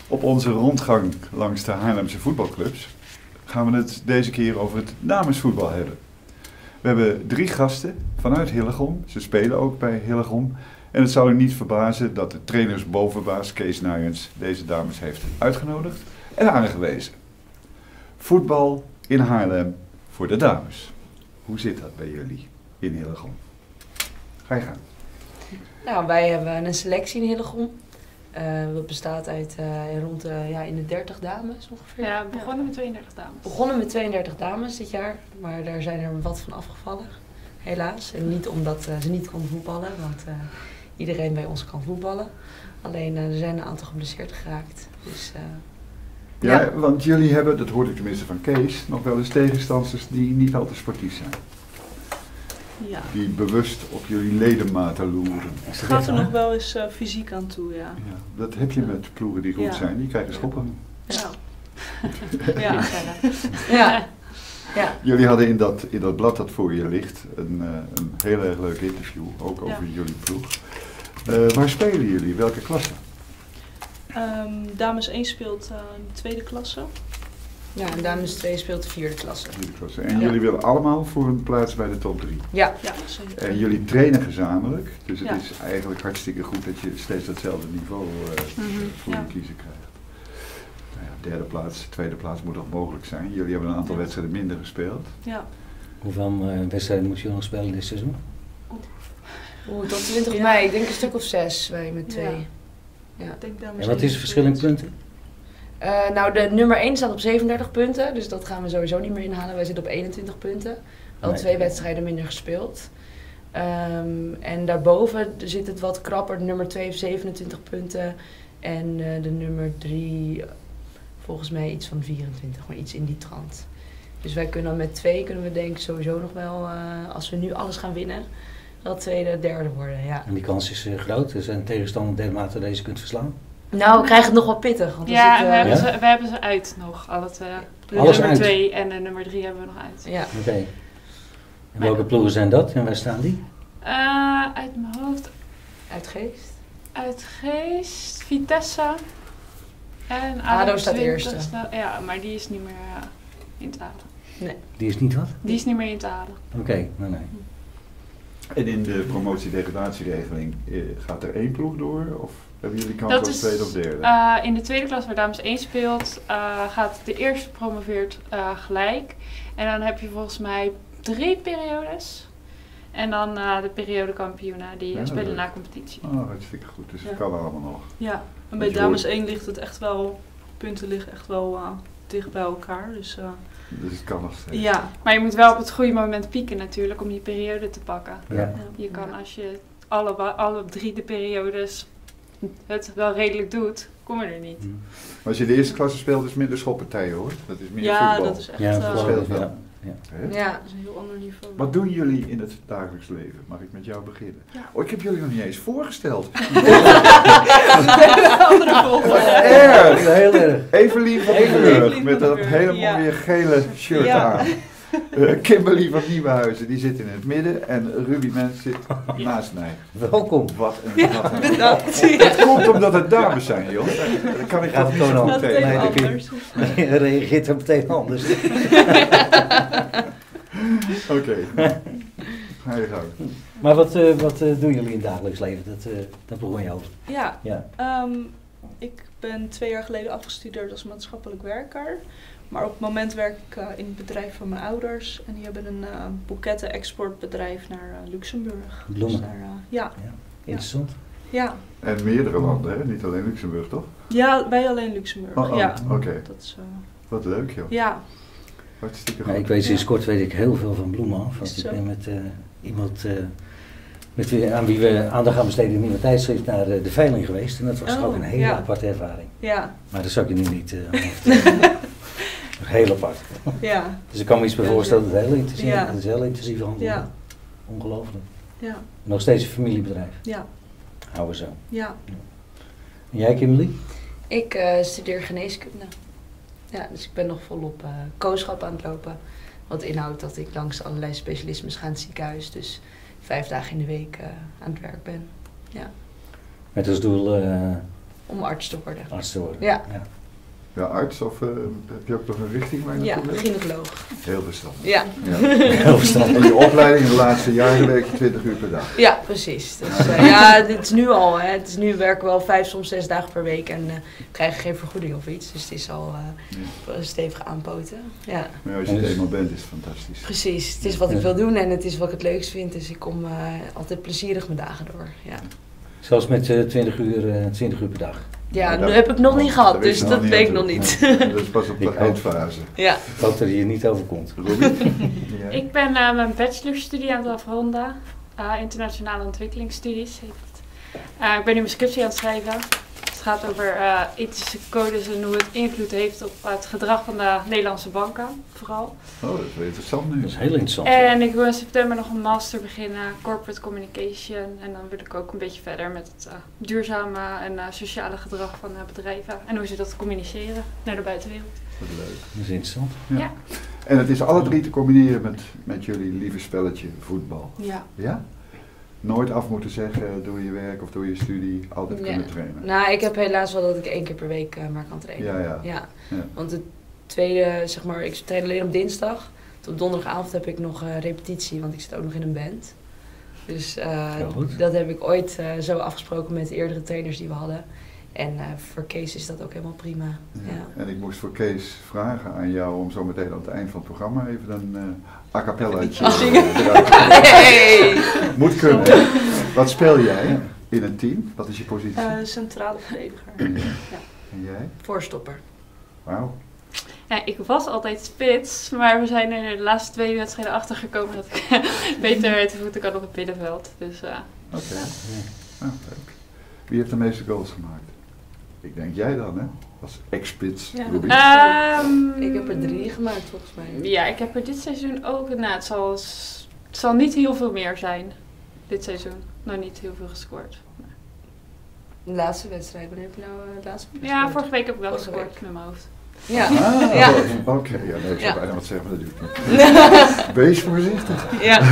Op onze rondgang langs de Haarlemse voetbalclubs gaan we het deze keer over het damesvoetbal hebben. We hebben 3 gasten vanuit Hillegom. Ze spelen ook bij Hillegom. En het zal u niet verbazen dat de trainersbovenbaas Kees Nuyens deze dames heeft uitgenodigd en aangewezen. Voetbal in Haarlem voor de dames. Hoe zit dat bij jullie in Hillegom? Ga je gang. Nou, wij hebben een selectie in Hillegom. Dat bestaat uit rond in de 30 dames ongeveer. Ja, we begonnen met 32 dames. We begonnen met 32 dames dit jaar, maar daar zijn er wat van afgevallen. Helaas. En niet omdat ze niet konden voetballen, want iedereen bij ons kan voetballen. Alleen er zijn een aantal geblesseerd geraakt. Dus, ja, want jullie hebben, dat hoorde ik tenminste van Kees, nog wel eens tegenstanders die niet al te sportief zijn. Ja. Die bewust op jullie ledematen loeren. Het gaat er nog wel eens fysiek aan toe, ja. Ja, dat heb je met ploegen die goed zijn, die krijgen schoppen. Ja. Ja. ja. Ja. Jullie hadden in dat blad dat voor je ligt een heel erg leuk interview, ook over jullie ploeg. Waar spelen jullie? Welke klasse? Dames 1 speelt in de tweede klasse. Ja, en dames 2 speelt de vierde klasse. Vierde klasse. En jullie willen allemaal voor een plaats bij de top 3. Ja. Ja, zeker. En jullie trainen gezamenlijk, dus het is eigenlijk hartstikke goed dat je steeds datzelfde niveau voor je kiezen krijgt. Nou ja, derde plaats, tweede plaats moet nog mogelijk zijn. Jullie hebben een aantal wedstrijden minder gespeeld. Ja. Hoeveel wedstrijden moet je nog spelen dit seizoen? Tot 20 mei, ik denk een stuk of 6, wij met 2. Ja. Ik denk dames En wat is het verschil in punten? Nou, de nummer 1 staat op 37 punten, dus dat gaan we sowieso niet meer inhalen. Wij zitten op 21 punten. Wel 2 wedstrijden minder gespeeld. En daarboven zit het wat krapper. De nummer 2 heeft 27 punten. En de nummer 3 volgens mij iets van 24, maar iets in die trant. Dus wij kunnen met 2 kunnen we denk ik sowieso nog wel, als we nu alles gaan winnen, wel tweede, derde worden. Ja. En die kans is groot. Er zijn tegenstander dermate deze kunt verslaan. Nou, we krijgen het nog wel pittig. Want ja, we hebben ze uit nog. De nummer 2 en de nummer 3 hebben we nog uit. Ja. Oké. En welke ploegen zijn dat en waar staan die? Uit mijn hoofd. Uit Geest. Uit Geest, Vitesse. En ADO staat eerste. Ja, maar die is niet meer in te halen. Nee. Die is niet wat? Die is niet meer in te halen. Oké, nee. En in de promotie-degradatieregeling gaat er 1 ploeg door? Of hebben jullie kans op tweede of derde? In de tweede klas waar dames 1 speelt, gaat de eerste promoveert gelijk. En dan heb je volgens mij 3 periodes. En dan de periodekampioenen die spelen na competitie. Oh, hartstikke goed. Dus het kan allemaal nog. Ja, en bij dames 1 ligt het echt wel, punten liggen echt wel dicht bij elkaar. Dus het kan nog steeds. Ja. Maar je moet wel op het goede moment pieken natuurlijk om die periode te pakken. Ja. Je kan als je alle 3 de periodes het wel redelijk doet, kom je er niet. Maar als je de eerste klasse speelt is minder schoppartijen hoor. Dat is meer ja, voetbal. Dat is echt speelt wel. Ja. Dat is een heel ander niveau. Wat doen jullie in het dagelijks leven? Mag ik met jou beginnen? Ja. Oh, ik heb jullie nog niet eens voorgesteld. Andere volgorde. Erg! Heel erg. Evelien van den Burg met dat hele mooie gele shirt aan. Kimberly van Nieuwenhuizen, die zit in het midden en Ruby Mens zit naast mij. Welkom. Wat een Bedankt. Het komt omdat het dames zijn, joh. Dat kan ik toch niet zo goed tegen. Nee, anders. Je reageert er meteen anders. Oké. Ga je gang. Maar wat doen jullie in het dagelijks leven? Dat begon je over. Ja, ik ben 2 jaar geleden afgestudeerd als maatschappelijk werker. Maar op het moment werk ik in het bedrijf van mijn ouders. En die hebben een boeketten-exportbedrijf naar Luxemburg. Bloemen. Dus daar, ja. Interessant. Ja. En meerdere landen, hè? Niet alleen Luxemburg, toch? Ja, wij alleen Luxemburg. Ja. Oké. Dat is, wat leuk, joh. Ja. Hartstikke Ja, goed. ik weet sinds kort heel veel van bloemen af. Want Is ik het ben met iemand aan wie we aandacht gaan besteden in Nieuwe Tijdschrift naar de veiling geweest. En dat was ook een hele aparte ervaring. Ja. Maar dat zou ik je nu niet vertellen. Heel apart. Ja. Dus ik kan me iets bij voorstellen dat het heel intensief is. Ja. Het is heel intensief handel. Ja. Ongelooflijk. Ja. Nog steeds een familiebedrijf. Ja. Houden we zo. Ja. En jij, Kimberly? Ik studeer geneeskunde. Ja, dus ik ben nog volop kooschap aan het lopen. Wat inhoudt dat ik langs allerlei specialismes ga in het ziekenhuis. Dus 5 dagen in de week aan het werk ben. Ja. Met als doel om arts te worden. Arts te worden. Ja. Ja, arts of heb je ook nog een richting waar je Ja, naartoe wil? gynaecoloog. Heel verstandig. Ja. Ja. Heel verstandig. En je opleiding in de laatste jaren werk je 20 uur per dag. Ja, precies. Dus, ja, dit is nu al. Hè. Het is nu werken we al 5, soms 6 dagen per week en krijgen geen vergoeding of iets. Dus het is al stevig aanpoten. Ja. Maar als je het eenmaal bent, is het fantastisch. Precies. Het is wat ik wil doen en het is wat ik het leukst vind. Dus ik kom altijd plezierig mijn dagen door. Ja. Zelfs met 20 uur per dag. Ja, dat dat heb ik nog niet gehad, dat dus wist je dat nog weet ik niet nog niet. Dat is pas op de Ik ook. eindfase. Ja. Ik hoop dat het je niet overkomt. Robin? Ja. Ik ben mijn bachelorstudie aan het afronden. Internationale ontwikkelingsstudies heet het. Ik ben nu mijn scriptie aan het schrijven. Het gaat over ethische codes en hoe het invloed heeft op het gedrag van de Nederlandse banken, vooral. Oh, dat is wel interessant nu. Dat is heel interessant. En ik wil in september nog een master beginnen, corporate communication. En dan wil ik ook een beetje verder met het duurzame en sociale gedrag van bedrijven. En hoe ze dat communiceren naar de buitenwereld. Wat leuk. Dat is interessant. Ja. En het is alle drie te combineren met jullie lieve spelletje voetbal. Ja. Ja? Nooit af moeten zeggen door je werk of door je studie, altijd Ja. kunnen trainen. Nou, ik heb helaas wel dat ik 1 keer per week maar kan trainen. Ja. Ja. Ja. Want het tweede, zeg maar, ik train alleen op dinsdag. Tot donderdagavond heb ik nog repetitie, want ik zit ook nog in een band. Dus goed. dat heb ik ooit zo afgesproken met de eerdere trainers die we hadden. En voor Kees is dat ook helemaal prima. Ja. Ja. En ik moest voor Kees vragen aan jou om zo meteen aan het eind van het programma even een a cappellaatje eruit te Hey! Moet kunnen. Hè? Wat speel jij in een team? Wat is je positie? Centrale verdediger. En jij? Voorstopper. Wauw. Ja, ik was altijd spits, maar we zijn er de laatste 2 wedstrijden achter gekomen dat ik beter te voeten kan op het middenveld. Dus, Oké. Nou, leuk. Wie heeft de meeste goals gemaakt? Ik denk jij dan, hè? Als ex-spits. Ja. Ruby. Ik heb er 3 gemaakt volgens mij. Ja, ik heb er dit seizoen ook, nou, het zal niet heel veel meer zijn, dit seizoen. Nog niet heel veel gescoord. De laatste wedstrijd, wanneer heb je nou de laatste wedstrijd? Ja, vorige week heb ik wel Vorige gescoord met mijn hoofd. Ja. Ah, Ja. Oké. Ja, nee, ik zou Ja. bijna wat zeggen, maar dat doe ik niet. Wees voorzichtig. Ja.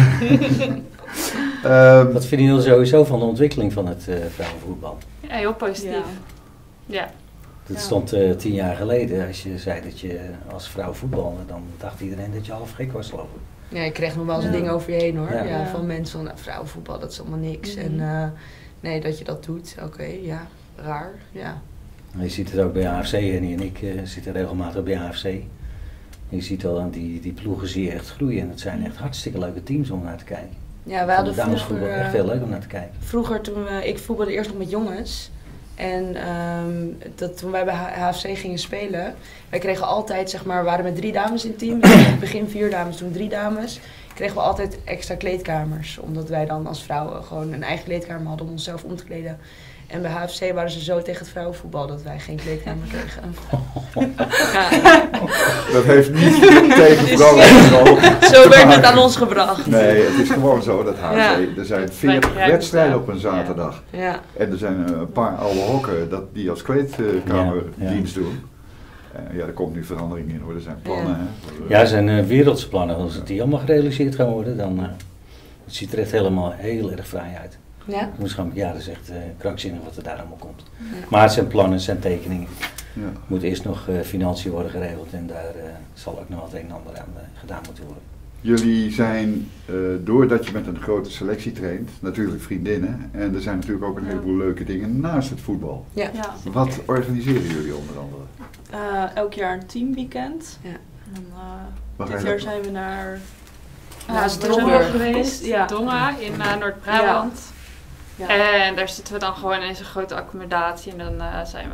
Wat vinden jullie sowieso van de ontwikkeling van het vrouwenvoetbal? Ja, heel positief. Ja. Dat Ja. stond 10 jaar geleden, als je zei dat je als vrouw voetbalde, dan dacht iedereen dat je half gek was, geloof ik. Ja, je kreeg nog wel eens Ja. dingen over je heen hoor. Ja. Ja. Van mensen van nou, vrouwenvoetbal, dat is allemaal niks. Mhm. En nee, dat je dat doet, oké, ja, raar. Ja. En je ziet het ook bij AFC, Henny en ik zitten regelmatig bij AFC. En je ziet al aan die ploegen zie je echt groeien en het zijn echt hartstikke leuke teams om naar te kijken. Ja, we De hadden damesvoetbal echt heel leuk om naar te kijken. vroeger ik voetbalde eerst nog met jongens. En toen wij bij HFC gingen spelen, wij kregen altijd, zeg maar, we waren met 3 dames in het team. Dus in het begin 4 dames, toen 3 dames. Kregen we altijd extra kleedkamers. Omdat wij dan als vrouwen gewoon een eigen kleedkamer hadden om onszelf om te kleden. En bij HFC waren ze zo tegen het vrouwenvoetbal dat wij geen kleedkamer kregen. Ja. Dat heeft niet tegen vrouwen. Zo werd het aan ons gebracht. Nee, het is gewoon zo dat HC, Ja. er zijn 40 wedstrijden op een zaterdag. Ja. En er zijn een paar oude hokken die als kleedkamerdienst doen. Ja, er komt nu verandering in hoor, er zijn plannen. Ja. Hè. Ja, er zijn wereldse plannen. Als het die allemaal gerealiseerd gaan worden, dan het ziet er echt helemaal heel erg vrij uit. Ja? Ja, dat is echt krankzinnig wat er daar allemaal komt. Ja. Maar het zijn plannen, het zijn tekeningen. Ja. Moet eerst nog financiën worden geregeld en daar zal ook nog wat een en ander aan gedaan moeten worden. Jullie zijn, doordat je met een grote selectie traint, natuurlijk vriendinnen. En er zijn natuurlijk ook een heleboel leuke dingen naast het voetbal. Ja. Ja. Wat organiseren jullie onder andere? Elk jaar een teamweekend. Ja. En dan, Waar ga dit je jaar dat- zijn we naar... Ja, Dongen Stromburg. geweest, Ja. Dongen in Noord-Brabant. Ja. En daar zitten we dan gewoon in zo'n grote accommodatie en dan zijn we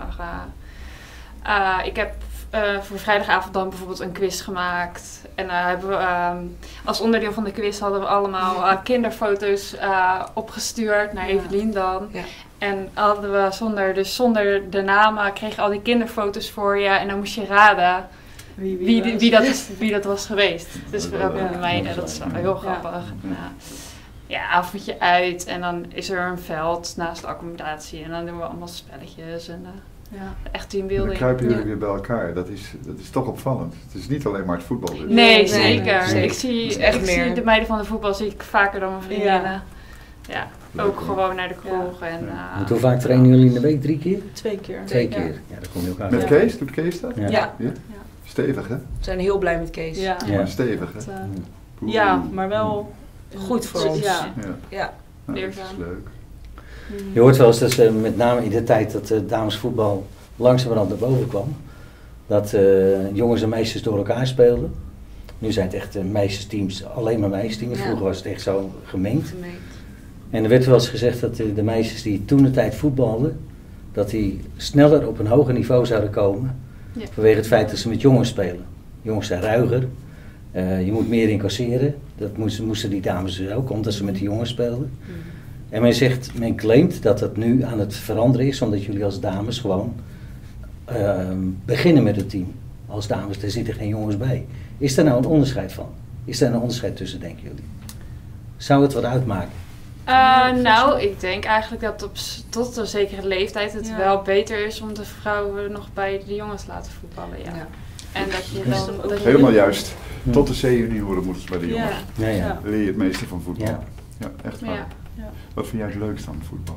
ik heb voor vrijdagavond dan bijvoorbeeld een quiz gemaakt. En hebben we, als onderdeel van de quiz hadden we allemaal kinderfoto's opgestuurd naar Evelien dan. Ja. En hadden we zonder de namen kreeg je al die kinderfoto's voor je en dan moest je raden wie dat was geweest. Dus voor ook Ja. bij mij, dat is wel heel grappig. Ja, avondje uit en dan is er een veld naast de accommodatie en dan doen we allemaal spelletjes en Ja. echt Dan teambuilding. kruipen jullie Ja. weer bij elkaar. Dat is toch opvallend. Het is niet alleen maar het voetbal. Dus. Nee, Nee, zeker. nee. Ik zie Het is echt meer. de meiden van de voetbal zie ik vaker dan mijn vriendinnen. Ja, Leuk, ook hoor. gewoon naar de kroeg. En, Want hoe vaak trainen jullie in de week? 3 keer? 2 keer. 2 Ja. keer. Ja, dan kom je elkaar Met tegen. Kees? Doet Kees dat? Ja. Ja. Ja? Stevig, hè? We zijn heel blij met Kees. Ja. Ja. Maar stevig, hè? Het, Oeh. ja, maar wel Goed voor ons. Ja. Ja. Ja. Nou, dat is Leerzaam. leuk. Je hoort wel eens dat ze met name in de tijd dat damesvoetbal langzamerhand naar boven kwam, dat jongens en meisjes door elkaar speelden. Nu zijn het echt meisjesteams, alleen maar meisjesteams. Ja. Vroeger was het echt zo gemengd. Gemengd. En er werd wel eens gezegd dat de meisjes die toen de tijd voetbalden, dat die sneller op een hoger niveau zouden komen. Ja. Vanwege het feit dat ze met jongens spelen. Jongens zijn ruiger. Je moet meer incasseren. Dat moesten die dames dus ook, omdat ze met de jongens speelden. En men claimt dat het nu aan het veranderen is, omdat jullie als dames gewoon beginnen met het team. Als dames, daar zitten geen jongens bij. Is daar nou een onderscheid van? Is daar een onderscheid tussen, denken jullie? Zou het wat uitmaken? Nou, ik denk eigenlijk dat tot een zekere leeftijd het Ja. wel beter is om de vrouwen nog bij de jongens te laten voetballen. Ja. Ja. En dat je Dus dan... ook Dat je Helemaal juist. Tot de C-junioren moeten ze bij de Ja. jongens. Ja, ja. Ja. Dan leer je het meeste van voetbal. Ja. Ja, echt waar. Ja. Ja. Wat vind jij het leukste aan voetbal?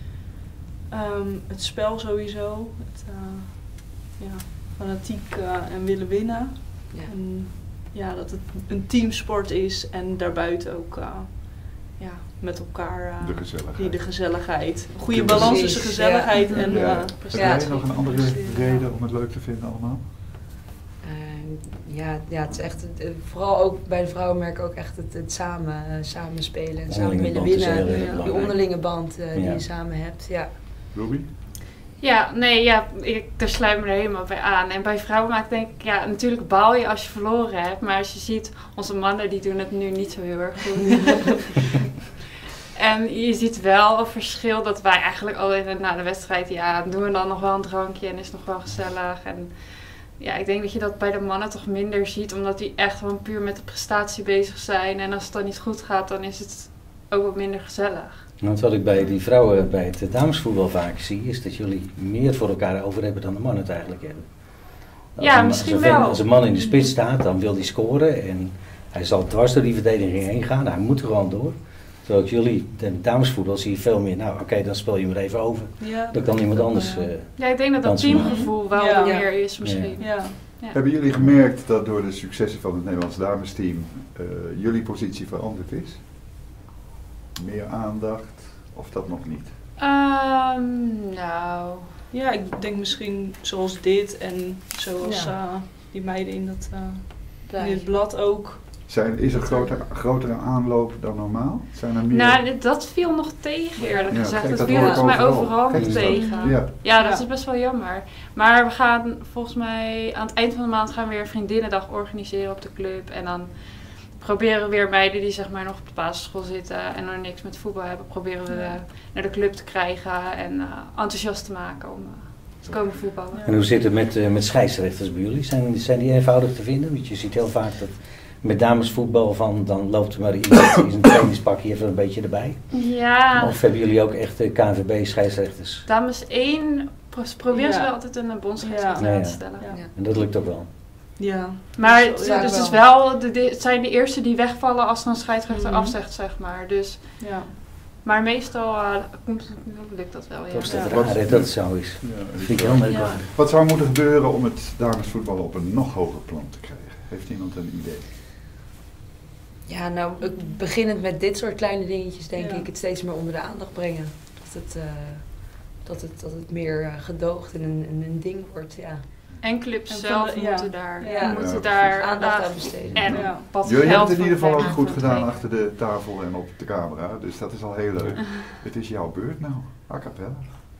Het spel sowieso. Het fanatiek en willen winnen. Ja. En ja, dat het een teamsport is en daarbuiten ook met elkaar De gezelligheid. de gezelligheid. Een goede Ja, balans precies, tussen gezelligheid ja. en Ja. Heb Ja. jij nog een andere reden om het leuk te vinden allemaal? Ja, het is echt, vooral ook bij de vrouwen merk ik ook echt het samen spelen en samen Onderlinge willen band is winnen. heel erg Die Die belangrijk. onderlinge band die Ja. je samen hebt, ja. Ruby? Ja, nee, ja, daar sluit me er helemaal bij aan. En bij vrouwen maak ik denk ik, ja, natuurlijk baal je als je verloren hebt. Maar als je ziet, onze mannen die doen het nu niet zo heel erg goed. En je ziet wel een verschil dat wij eigenlijk altijd na de wedstrijd, ja, doen we dan nog wel een drankje en is het nog wel gezellig. En ja, ik denk dat je dat bij de mannen toch minder ziet, omdat die echt gewoon puur met de prestatie bezig zijn. En als het dan niet goed gaat, dan is het ook wat minder gezellig. Want wat ik bij die vrouwen bij het damesvoetbal vaak zie, is dat jullie meer voor elkaar over hebben dan de mannen het eigenlijk hebben. Ja, misschien wel. Als een man in de spits staat, dan wil hij scoren en hij zal dwars door die verdediging heen gaan. Hij moet er gewoon door. Terwijl jullie, de damesvoetbal, zie je veel meer, nou oké, dan speel je maar even over. Ja. Dan kan iemand anders... Ja, ik denk dat dat Dansen maar. teamgevoel wel Ja. meer is misschien. Ja. Ja. Hebben jullie gemerkt dat door de successen van het Nederlands damesteam jullie positie veranderd is? Meer aandacht of dat nog niet? Nou, Ja, ik denk misschien zoals dit en zoals Ja. die meiden in Blij. het blad ook. Is er grotere aanloop dan normaal? Zijn er meer? nou, dat viel nog tegen eerlijk Ja, gezegd. kijk, Dat dat viel hoor ik volgens mij overal. overal Kijk nog eens dan. tegen. Ja. Ja, dat Ja. is best wel jammer. Maar we gaan volgens mij aan het eind van de maand gaan we weer een vriendinnendag organiseren op de club. En dan proberen we weer meiden die zeg maar nog op de basisschool zitten en nog niks met voetbal hebben, proberen we naar de club te krijgen en enthousiast te maken om te komen voetballen. Ja. En hoe zit het met scheidsrechters bij jullie? Zijn die eenvoudig te vinden? Want je ziet heel vaak dat met damesvoetbal van, dan loopt er maar iemand in zijn trainingspakje even een beetje erbij. Ja, Of hebben jullie ook echt KNVB scheidsrechters? dames 1 proberen ze Ja. wel altijd een bondsscheidsrechter Ja. aan Ja, te ja. stellen. Ja. En dat lukt ook wel. Ja. Maar Zo, het, ja, het is wel. wel, het zijn de eerste die wegvallen als er een scheidsrechter Mhm. afzegt, zeg maar. Dus, Ja. maar meestal lukt dat wel, ja. Toch is dat Ja. raar hè, dat het zo is. Ja, Dat vind ik heel merkwaardig. Wat zou moeten gebeuren om het damesvoetbal op een nog hoger plan te krijgen? Heeft iemand een idee? Ja, nou, beginnend met dit soort kleine dingetjes denk Ja. ik het steeds meer onder de aandacht brengen. Dat het meer gedoogt en een ding wordt, ja. En clubs En zelf van de- moeten ja. daar, Ja. moeten Ja, daar Aandacht aan besteden. en Ja. wat Jullie geld hebben het in ieder geval van ook goed krijgen. gedaan achter de tafel en op de camera, dus dat is al heel leuk. Het is jouw beurt nou, a cappella.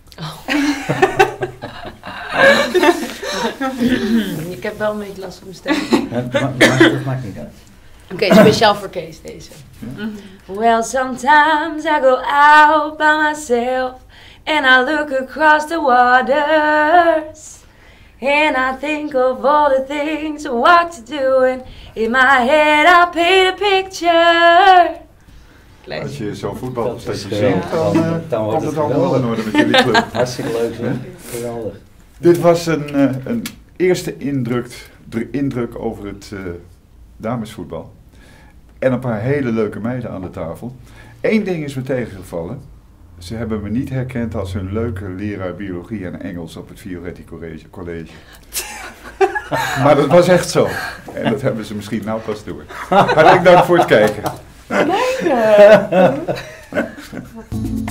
Ik heb wel een beetje last van mijn stem. Dat maakt niet uit. Oké, speciaal voor Kees deze. Well, sometimes I go out by myself and I look across the waters and I think of all the things I want to do and in my head I paint a picture. Als je zo voetbalt als dat je Ja. zingt, dan wordt komt het het allemaal wel in orde met jullie club. Hartstikke leuk hè? Geweldig. Dit was een eerste indruk over het damesvoetbal. En een paar hele leuke meiden aan de tafel. Eén ding is me tegengevallen. Ze hebben me niet herkend als hun leuke leraar biologie en Engels op het Fioretti College. Maar dat was echt zo. En dat hebben ze misschien nou pas door. Hartelijk dank voor het kijken. Nee.